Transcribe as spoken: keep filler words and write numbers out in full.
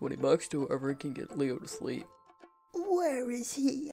twenty bucks to whoever can get Leo to sleep. Where is he?